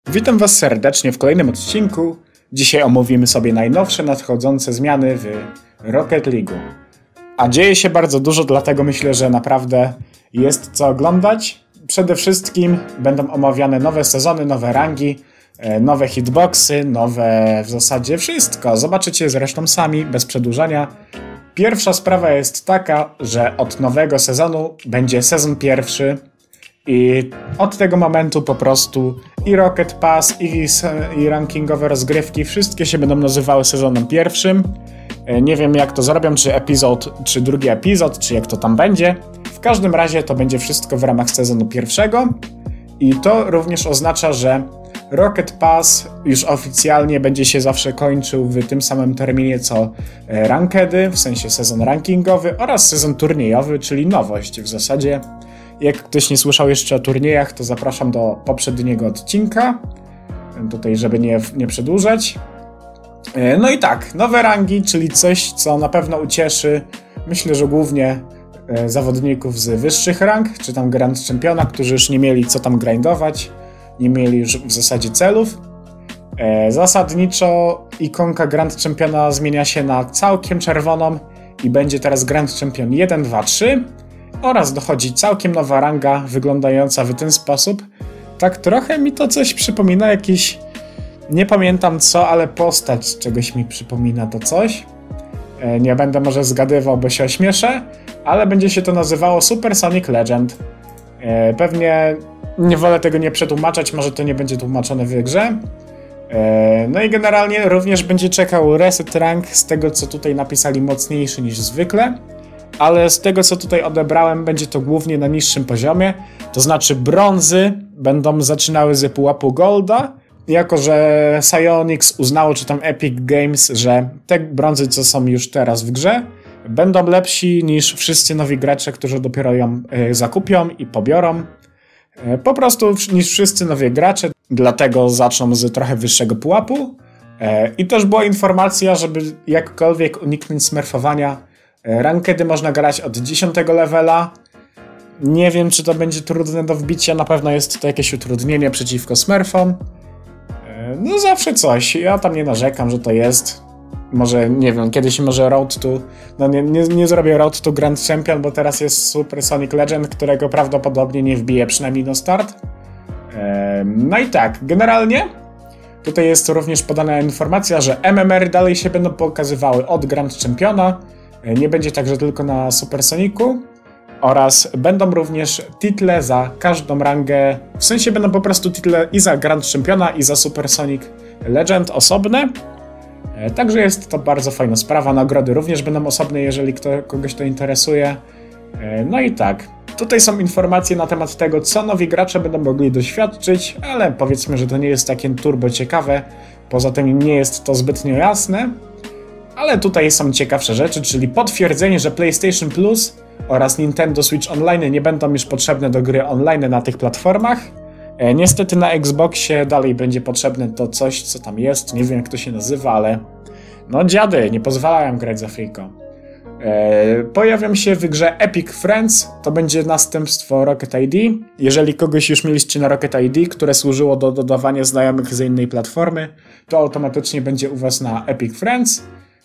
Witam Was serdecznie w kolejnym odcinku. Dzisiaj omówimy sobie najnowsze nadchodzące zmiany w Rocket League'u. A dzieje się bardzo dużo, dlatego myślę, że naprawdę jest co oglądać. Przede wszystkim będą omawiane nowe sezony, nowe rangi, nowe hitboxy, nowe w zasadzie wszystko. Zobaczycie zresztą sami, bez przedłużania. Pierwsza sprawa jest taka, że od nowego sezonu będzie sezon pierwszy. I od tego momentu po prostu i Rocket Pass, i rankingowe rozgrywki, wszystkie się będą nazywały sezonem pierwszym. Nie wiem jak to zrobią, czy drugi epizod, czy jak to tam będzie. W każdym razie to będzie wszystko w ramach sezonu pierwszego. I to również oznacza, że Rocket Pass już oficjalnie będzie się zawsze kończył w tym samym terminie co rankedy, w sensie sezon rankingowy oraz sezon turniejowy, czyli nowość w zasadzie. Jak ktoś nie słyszał jeszcze o turniejach, to zapraszam do poprzedniego odcinka, tutaj żeby nie przedłużać. No i tak, nowe rangi, czyli coś, co na pewno ucieszy, myślę, że głównie zawodników z wyższych rang, czy tam Grand Championa, którzy już nie mieli co tam grindować, nie mieli już w zasadzie celów. Zasadniczo ikonka Grand Championa zmienia się na całkiem czerwoną i będzie teraz Grand Champion 1, 2, 3. Oraz dochodzi całkiem nowa ranga, wyglądająca w ten sposób. Tak trochę mi to coś przypomina, jakiś... Nie pamiętam co, ale postać czegoś mi przypomina to coś. Nie będę może zgadywał, bo się ośmieszę, ale będzie się to nazywało Super Sonic Legend. Pewnie nie wolę tego nie przetłumaczać, może to nie będzie tłumaczone w grze. No i generalnie również będzie czekał reset rank, z tego co tutaj napisali mocniejszy niż zwykle. Ale z tego co tutaj odebrałem będzie to głównie na niższym poziomie, to znaczy brązy będą zaczynały z pułapu golda, jako że Psyonix uznało, czy tam Epic Games, że te brązy co są już teraz w grze będą lepsi niż wszyscy nowi gracze, którzy dopiero ją zakupią i pobiorą. Po prostu niż wszyscy nowi gracze, dlatego zaczną z trochę wyższego pułapu. I też była informacja, żeby jakkolwiek uniknąć smurfowania, rankedy można grać od 10 levela. Nie wiem, czy to będzie trudne do wbicia, na pewno jest to jakieś utrudnienie przeciwko smurfom. No zawsze coś, ja tam nie narzekam, że to jest. Może, nie wiem, kiedyś może Road to... No nie zrobię Road to Grand Champion, bo teraz jest Super Sonic Legend, którego prawdopodobnie nie wbiję, przynajmniej na start. No i tak, generalnie tutaj jest również podana informacja, że MMR dalej się będą pokazywały od Grand Championa. Nie będzie także tylko na Super Sonicu oraz będą również title za każdą rangę, w sensie będą po prostu title i za Grand Championa i za Super Sonic Legend osobne. Także jest to bardzo fajna sprawa, nagrody również będą osobne, jeżeli kogoś to interesuje. No i tak, tutaj są informacje na temat tego, co nowi gracze będą mogli doświadczyć, ale powiedzmy, że to nie jest takie turbo ciekawe, poza tym nie jest to zbytnio jasne. Ale tutaj są ciekawsze rzeczy, czyli potwierdzenie, że PlayStation Plus oraz Nintendo Switch Online nie będą już potrzebne do gry online na tych platformach. Niestety na Xboxie dalej będzie potrzebne to coś, co tam jest, nie wiem jak to się nazywa, ale no dziady, nie pozwalają grać za friko. Pojawią się w grze Epic Friends, to będzie następstwo Rocket ID. Jeżeli kogoś już mieliście na Rocket ID, które służyło do dodawania znajomych z innej platformy, to automatycznie będzie u Was na Epic Friends.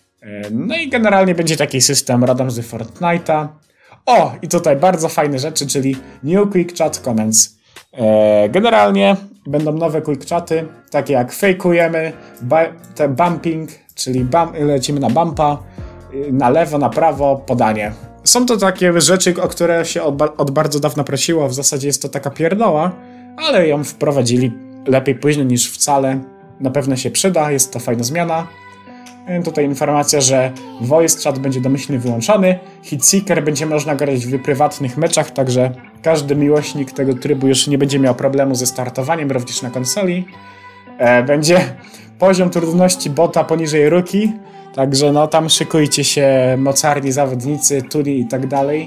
No i generalnie będzie taki system rodem z Fortnite'a. O, i tutaj bardzo fajne rzeczy, czyli New Quick Chat Comments. Generalnie będą nowe quick chaty, takie jak fejkujemy, bumping, czyli lecimy na bumpa, na lewo, na prawo, podanie. Są to takie rzeczy, o które się od bardzo dawna prosiło, w zasadzie jest to taka pierdoła, ale ją wprowadzili lepiej późno niż wcale. Na pewno się przyda, jest to fajna zmiana. Tutaj informacja, że voice chat będzie domyślnie wyłączony, hitseeker będzie można grać w prywatnych meczach, także każdy miłośnik tego trybu już nie będzie miał problemu ze startowaniem, również na konsoli. Będzie poziom trudności bota poniżej rookie, także no tam szykujcie się mocarni zawodnicy, tuli i tak dalej.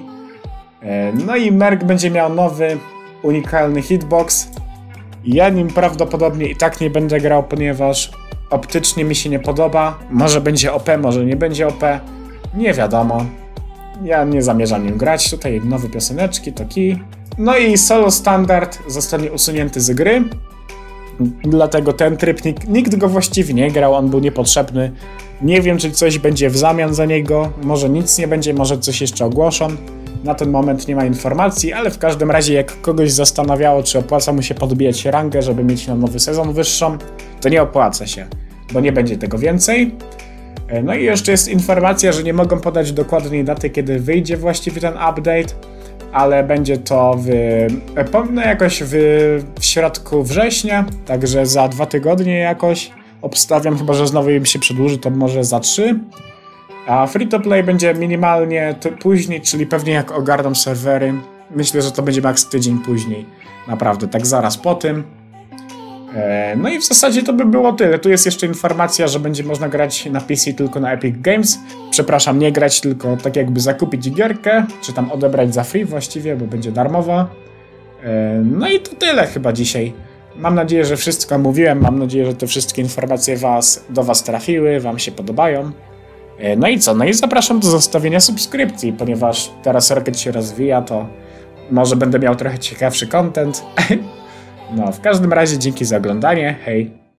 No i Merc będzie miał nowy, unikalny hitbox. Ja nim prawdopodobnie i tak nie będę grał, ponieważ optycznie mi się nie podoba. Może będzie OP, może nie będzie OP. Nie wiadomo. Ja nie zamierzam nim grać. Tutaj nowe pioseneczki, to key. No i solo standard zostanie usunięty z gry. Dlatego ten tryb, nikt go właściwie nie grał, on był niepotrzebny. Nie wiem, czy coś będzie w zamian za niego, może nic nie będzie, może coś jeszcze ogłoszą. Na ten moment nie ma informacji, ale w każdym razie jak kogoś zastanawiało, czy opłaca mu się podbijać rangę, żeby mieć na nowy sezon wyższą, to nie opłaca się, bo nie będzie tego więcej. No i jeszcze jest informacja, że nie mogą podać dokładnej daty, kiedy wyjdzie właściwie ten update, ale będzie to jakoś w środku września, także za 2 tygodnie jakoś. Obstawiam, chyba że znowu im się przedłuży, to może za 3. A free to play będzie minimalnie później, czyli pewnie jak ogarną serwery. Myślę, że to będzie max tydzień później. Naprawdę, tak zaraz po tym. No i w zasadzie to by było tyle. Tu jest jeszcze informacja, że będzie można grać na PC tylko na Epic Games. Przepraszam, nie grać, tylko tak jakby zakupić gierkę, czy tam odebrać za free właściwie, bo będzie darmowa. No i to tyle chyba dzisiaj. Mam nadzieję, że wszystko mówiłem. Mam nadzieję, że te wszystkie informacje do Was trafiły, Wam się podobają. No i co? No i zapraszam do zostawienia subskrypcji, ponieważ teraz Rocket się rozwija, to może będę miał trochę ciekawszy content. No, w każdym razie dzięki za oglądanie. Hej!